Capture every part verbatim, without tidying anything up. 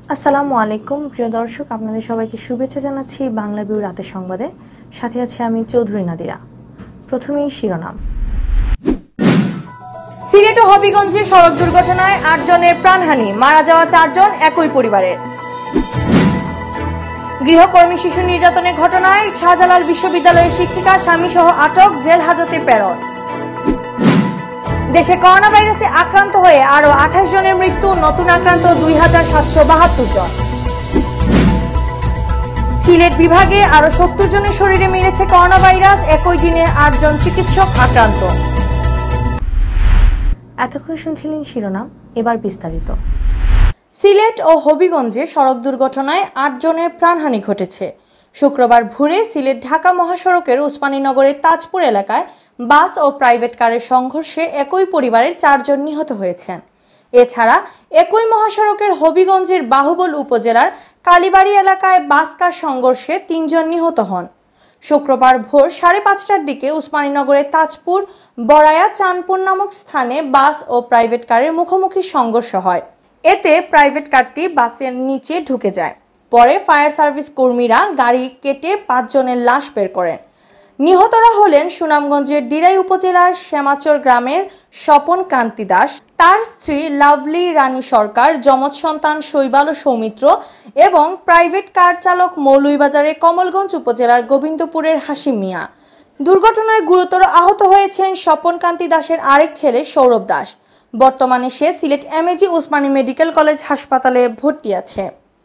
আসসালামু আলাইকুম প্রিয় দর্শক, আপনাদের সবাইকে শুভেচ্ছা জানাচ্ছি বাংলা ভিউ রাতের সংবাদে। সাথে আছে আমি চৌধুরী নাদিরা। প্রথমেই শিরোনাম। সিলেট ও হবিগঞ্জে সড়ক দুর্ঘটনায় আট জনের প্রাণহানি, মারা যাওয়া চারজন একই পরিবারের। গৃহকর্মী শিশু নির্যাতনের ঘটনায় শাহজালাল বিশ্ববিদ্যালয়ের শিক্ষিকা স্বামী সহ আটক, জেল হাজতে প্রেরণ। দেশে করোনা ভাইরাসে আক্রান্ত হয়ে আরো আঠাশ জনের মৃত্যু, নতুন আক্রান্ত দুই হাজার সাতশো বাহাত্তর জন। সিলেট বিভাগে আরো সত্তর জনের শরীরে মিলেছে করোনা ভাইরাস, একই দিনে আট জন চিকিৎসক আক্রান্ত। এতক্ষণ শুনছিলেন শিরোনাম, এবার বিস্তারিত। সিলেট ও হবিগঞ্জে সড়ক দুর্ঘটনায় আট জনের প্রাণহানি ঘটেছে। শুক্রবার ভোরে সিলেট ঢাকা মহাসড়কের উসমানীনগরের তাজপুর এলাকায় বাস ও প্রাইভেট কারের সংঘর্ষে একই পরিবারের চারজন নিহত হয়েছেন। এছাড়া একই মহাসড়কের হবিগঞ্জের বাহুবল উপজেলার কালীবাড়ি এলাকায় বাস কার সংঘর্ষে তিনজন নিহত হন। শুক্রবার ভোর সাড়ে পাঁচটার দিকে উসমানীনগরের তাজপুর বড়ায়া চাঁদপুর নামক স্থানে বাস ও প্রাইভেট কারের মুখোমুখি সংঘর্ষ হয়। এতে প্রাইভেট কারটি বাসের নিচে ঢুকে যায়। পরে ফায়ার সার্ভিস কর্মীরা গাড়ি কেটে পাঁচজনের লাশ বের করেন। নিহতরা হলেন সুনামগঞ্জের দিরাই উপজেলার শ্যামাচর গ্রামের স্বপন কান্তি দাস, তার স্ত্রী লাভলি রানী সরকার, যমজ সন্তান শৈবাল ও সৌমিত্র এবং প্রাইভেট কার চালক মৌলুইবাজারের কমলগঞ্জ উপজেলার গোবিন্দপুরের হাসিম মিয়া। দুর্ঘটনায় গুরুতর আহত হয়েছেন স্বপন কান্তি দাসের আরেক ছেলে সৌরভ দাস। বর্তমানে সে Sylhet MAG Osmani medical college হাসপাতালে ভর্তি আছে।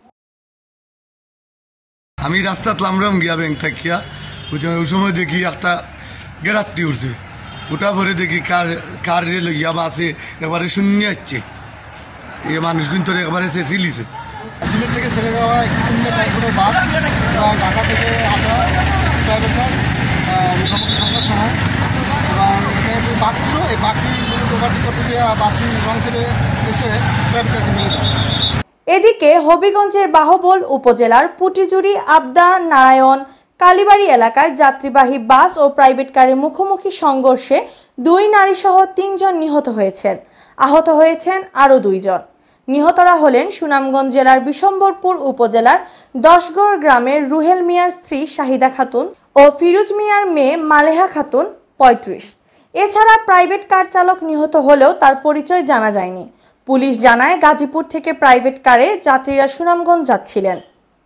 আমি রাস্তাত লামরাম গিয়া ব্যাংক থাকিয়া ওই সময় দেখি একটা গেরাত্তি উঠছে, ওটা ভরে দেখি কার কার রেল গিয়া বাসে এবারে শূন্য আসছে, এ মানুষ কিন্তু একবারে সে চিলিছে। সিলেট থেকে ছেড়ে যাওয়া একটি পূর্ণ ট্রান্সপোর্টের বাস এবং ঢাকা থেকে আসা একটি প্রাইভেট কার মুখোমুখি সংঘর্ষ হয় এবং এখানে যে বাস ছিল এই বাসটি মূলত ওভারটেক করতে গিয়ে বাসটি রং সাইডে এসে প্রাইভেট কারকে মিলে যায়। এদিকে হবিগঞ্জের বাহুবল উপজেলার পুটিজুরি আবদা নারায়ণ কালীবাড়ি এলাকায় যাত্রীবাহী বাস ও প্রাইভেট কারের মুখোমুখি সংঘর্ষে দুই নারী সহ তিনজন নিহত হয়েছেন। আহত হয়েছেন আরো দুইজন। নিহতরা হলেন সুনামগঞ্জ জেলার বিশম্বরপুর উপজেলার দশগড় গ্রামের রুহেল মিয়ার স্ত্রী শাহিদা খাতুন ও ফিরোজ মিয়ার মেয়ে মালেহা খাতুন পঁয়ত্রিশ। এছাড়া প্রাইভেট কার চালক নিহত হলেও তার পরিচয় জানা যায়নি। পুলিশ জানায় গাজীপুর থেকে প্রাইভেট কারে যাত্রীরা সুনামগঞ্জ যাচ্ছিলেন।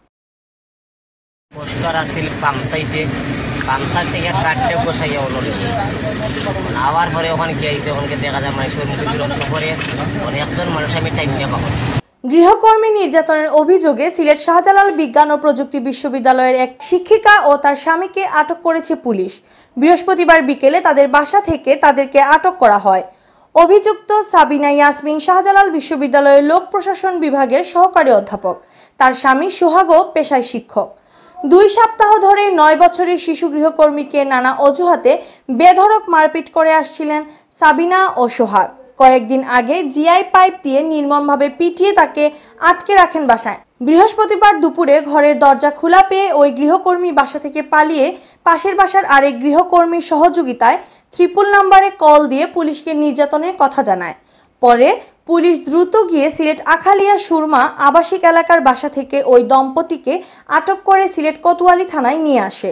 পোস্টার আছিল বাম সাইডে, বাম সাইড থেকে কাটতে বসাইয়া হলো আওয়ার পরে ওখানে গিয়েছে, ওখানে দেখা যায় মানুষের মুখে বিরক্ত করে অনেকজন মানুষ আমি টাইম নিয়ে পাবো। গৃহকর্মী নির্যাতনের অভিযোগে সিলেট শাহজালাল বিজ্ঞান ও প্রযুক্তি বিশ্ববিদ্যালয়ের এক শিক্ষিকা ও তার স্বামীকে আটক করেছে পুলিশ। বৃহস্পতিবার বিকেলে তাদের বাসা থেকে তাদেরকে আটক করা হয়। অভিযুক্ত সাবিনা ইয়াসমিন শাহজালাল বিশ্ববিদ্যালয়ের লোক প্রশাসন বিভাগের সহকারী অধ্যাপক। তার স্বামী সোহাগও পেশায় শিক্ষক। দুই সপ্তাহ ধরে নয় বছরের শিশু গৃহকর্মীকে নানা অজুহাতে বেধড়ক মারপিট করে আসছিলেন সাবিনা ও সোহাগ। কয়েকদিন আগে জিআই পাইপ দিয়ে নির্মমভাবে পিটিয়ে তাকে আটকে রাখেন বাসায়। বৃহস্পতিবার দুপুরে ঘরের দরজা খোলা পেয়ে ওই গৃহকর্মী বাসা থেকে পালিয়ে পাশের বাসার আরেক গৃহকর্মীর সহযোগিতায় ত্রিপুল নাম্বারে কল দিয়ে পুলিশকে নির্যাতনের কথা জানায়। পরে পুলিশ দ্রুত গিয়ে সিলেট আখালিয়া সুরমা আবাসিক এলাকার বাসা থেকে ওই দম্পতিকে আটক করে সিলেট কোতোয়ালি থানায় নিয়ে আসে।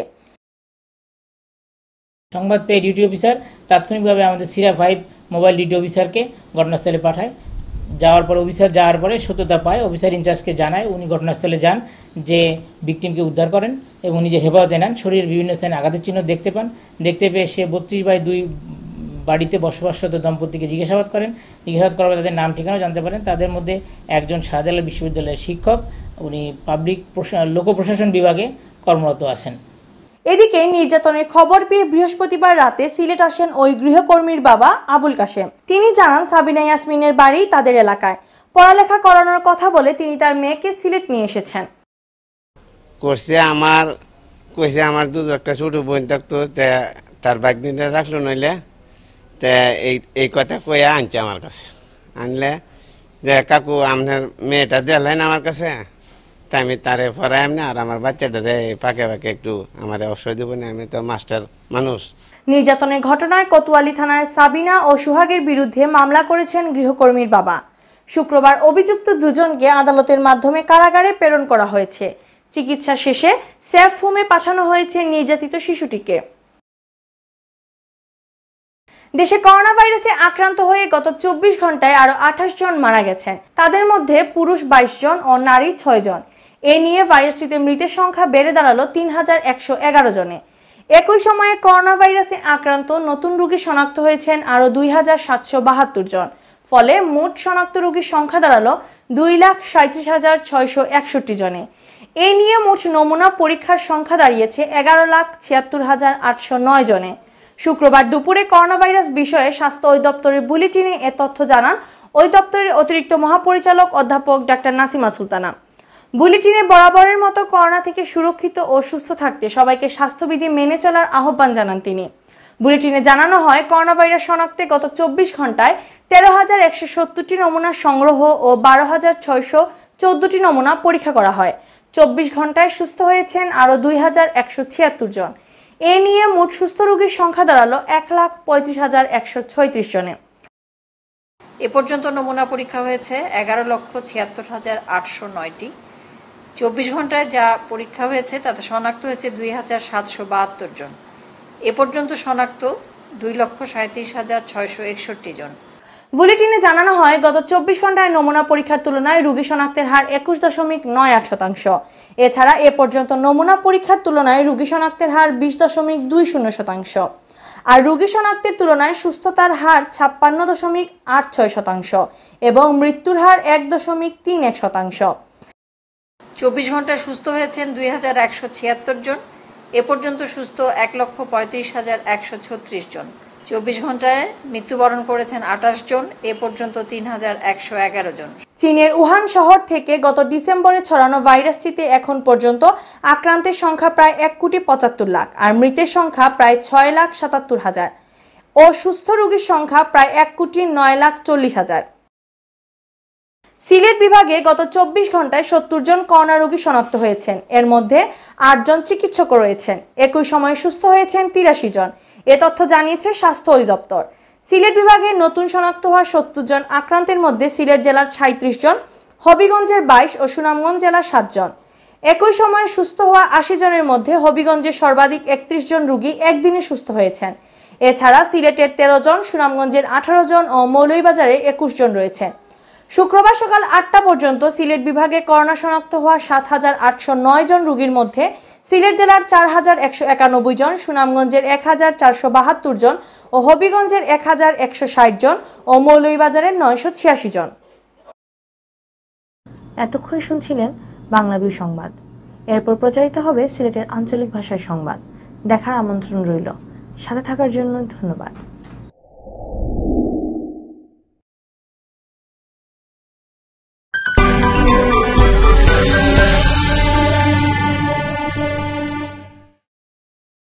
সংবাদ পেয়ে ডিউটি অফিসার তাৎক্ষণিকভাবে আমাদের সিরা ফাইভ মোবাইল ডিউটি অফিসারকে ঘটনাস্থলে পাঠায়। যাওয়ার পরে অফিসার যাওয়ার পরে সত্যতা পায়, অফিসার ইনচার্জকে জানায়। উনি ঘটনাস্থলে যান, যে ভিকটিমকে উদ্ধার করেন এবং নিজে হেফাজতে নেন। শরীরের বিভিন্ন স্থানে আঘাতের চিহ্ন দেখতে পান। দেখতে পেয়ে সে বত্রিশ বাই দুই বাড়িতে বসবাসরত দম্পতিকে জিজ্ঞাসাবাদ করেন। জিজ্ঞাসাবাদ করার পর তাদের নাম ঠিকানাও জানতে পারেন। তাদের মধ্যে একজন শাহজালাল বিশ্ববিদ্যালয়ের শিক্ষক, উনি পাবলিক লোক প্রশাসন বিভাগে কর্মরত আছেন। এদিকে নির্যাতনের খবর পেয়ে বৃহস্পতিবার রাতে সিলেট আসেন ওই গৃহকর্মীর বাবা আবুল কাশেম। তিনি জানান সাবিনা ইয়াসমিনের বাড়ি তাদের এলাকায়। পড়ালেখা করানোর কথা বলে তিনি তার মেয়েকে সিলেট নিয়ে এসেছেন। করছে আমার কইছে আমার দুধ একটা ছোট বোন থাকতো, তার বাগনিটা রাখলো নইলে তা এই এই কথা কইয়া আনছে আমার কাছে। আনলে যে কাকু আপনার মেয়েটা দিলেন আমার কাছে, তাই আমি তারে পড়াই এমনি আর আমার বাচ্চাটারে পাকে পাকে একটু আমার অবসর দেবো না, আমি তো মাস্টার মানুষ। নির্যাতনের ঘটনায় কোতোয়ালি থানায় সাবিনা ও সোহাগের বিরুদ্ধে মামলা করেছেন গৃহকর্মীর বাবা। শুক্রবার অভিযুক্ত দুজনকে আদালতের মাধ্যমে কারাগারে প্রেরণ করা হয়েছে। চিকিৎসা শেষে সেফ হোমে পাঠানো হয়েছে নির্যাতিত শিশুটিকে। দেশে করোনা ভাইরাসে আক্রান্ত হয়ে গত চব্বিশ ঘন্টায় আরো আঠাশ জন মারা গেছেন। তাদের মধ্যে পুরুষ বাইশ জন ও নারী ছয় জন। এ নিয়ে ভাইরাসটিতে মৃতের সংখ্যা বেড়ে দাঁড়ালো তিন হাজার একশো এগারো জনে। একই সময়ে করোনা ভাইরাসে আক্রান্ত নতুন রোগী শনাক্ত হয়েছেন আরো দুই হাজার সাতশো বাহাত্তর জন। ফলে মোট শনাক্ত রোগীর সংখ্যা দাঁড়ালো দুই লাখ সাঁত্রিশ হাজার ছয়শো একষট্টি জনে। এ নিয়ে মোট নমুনা পরীক্ষার সংখ্যা দাঁড়িয়েছে এগারো লাখ ছিয়াত্তর হাজার আটশো নয় জনে। শুক্রবার দুপুরে করোনা ভাইরাস বিষয়ে স্বাস্থ্য অধিদপ্তরের বুলেটিনে এ তথ্য জানান ওই দপ্তরের অতিরিক্ত মহাপরিচালক অধ্যাপক ডাক্তার নাসিমা সুলতানা। বুলেটিনে বরাবরের মতো করোনা থেকে সুরক্ষিত ও সুস্থ থাকতে সবাইকে স্বাস্থ্যবিধি মেনে চলার আহ্বান জানান তিনি। বুলেটিনে জানানো হয়, করোনা ভাইরাস শনাক্তে গত চব্বিশ ঘন্টায় তেরো হাজার একশো সত্তরটি নমুনা সংগ্রহ ও বারো হাজার ছয়শো চোদ্দটি নমুনা পরীক্ষা করা হয়। চব্বিশ ঘন্টায় সুস্থ হয়েছেন আরো দুই হাজার একশো ছিয়াত্তর জন। এ নিয়ে মোট সুস্থ রোগীর সংখ্যা দাঁড়ালো এক লাখ পঁয়ত্রিশ হাজার একশো ছয়ত্রিশ জনে। এ পর্যন্ত নমুনা পরীক্ষা হয়েছে এগারো লক্ষ ছিয়াত্তর হাজার আটশো নয়টি। চব্বিশ ঘন্টায় যা পরীক্ষা হয়েছে তাতে শনাক্ত হয়েছে দুই হাজার সাতশো বাহাত্তর জন। এ পর্যন্ত শনাক্ত দুই লক্ষ সাঁত্রিশ হাজার ছয়শো একষট্টি জন। বুলেটিনে জানানো হয়, গত চব্বিশ ঘন্টায় নমুনা পরীক্ষার তুলনায় রোগী শনাক্তের হার একুশ দশমিক নয় আট শতাংশ। এছাড়া এ পর্যন্ত নমুনা পরীক্ষার তুলনায় রোগী শনাক্তের হার বিশ দশমিক দুই শূন্য শতাংশ। আর রোগী শনাক্তের তুলনায় সুস্থতার হার ছাপ্পান্ন দশমিক আট ছয় শতাংশ এবং মৃত্যুর হার এক দশমিক তিন এক শতাংশ। চব্বিশ ঘন্টায় সুস্থ হয়েছেন দুই হাজার একশো ছিয়াত্তর জন। এ পর্যন্ত সুস্থ এক লক্ষ পঁয়ত্রিশ হাজার একশো ছত্রিশ জন। চব্বিশ ঘন্টায় মৃত্যুবরণ করেছেন আঠাশ জন। এ পর্যন্ত তিন হাজার একশো এগারো জন। চীনের উহান শহর থেকে গত ডিসেম্বরে ছড়ানো ভাইরাসটিতে এখন পর্যন্ত আক্রান্তের সংখ্যা প্রায় এক কোটি পঁচাত্তর লাখ আর মৃতের সংখ্যা প্রায় ছয় লাখ সাতাত্তর হাজার ও সুস্থ রোগীর সংখ্যা প্রায় এক কোটি নয় লাখ চল্লিশ হাজার। সিলেট বিভাগে গত চব্বিশ ঘন্টায় সত্তর জন করোনা রোগী শনাক্ত হয়েছেন। এর মধ্যে আট জন চিকিৎসক রয়েছেন। একই সময়ে সুস্থ হয়েছেন তিরাশি জন। এ তথ্য জানিয়েছে স্বাস্থ্য অধিদপ্তর। সিলেট বিভাগে নতুন শনাক্ত হওয়া সত্তর জন আক্রান্তের মধ্যে সিলেট জেলার সাঁত্রিশ জন, হবিগঞ্জের বাইশ ও সুনামগঞ্জ জেলার সাত জন। একই সময়ে সুস্থ হওয়া আশি জনের মধ্যে হবিগঞ্জের সর্বাধিক একত্রিশ জন রোগী একদিনে সুস্থ হয়েছেন। এছাড়া সিলেটের তেরো জন, সুনামগঞ্জের আঠারো জন ও মৌলভীবাজারে একুশ জন রয়েছেন। শুক্রবার সকাল আটটা পর্যন্ত সিলেট বিভাগে করোনা শনাক্ত হওয়া সাত হাজার আটশো নয় জন রোগীর মধ্যে সিলেট জেলার চার হাজার একশো একানব্বই জন, সুনামগঞ্জের এক হাজার চারশো বাহাত্তর জন ও হবিগঞ্জের এক হাজার একশো ষাট জন ও মৌলভীবাজারের নয়শো ছিয়াশি জন। এতক্ষণ শুনছিলেন বাংলাভিউ সংবাদ। এরপর প্রচারিত হবে সিলেটের আঞ্চলিক ভাষায় সংবাদ। দেখার আমন্ত্রণ রইল। সাথে থাকার জন্য ধন্যবাদ।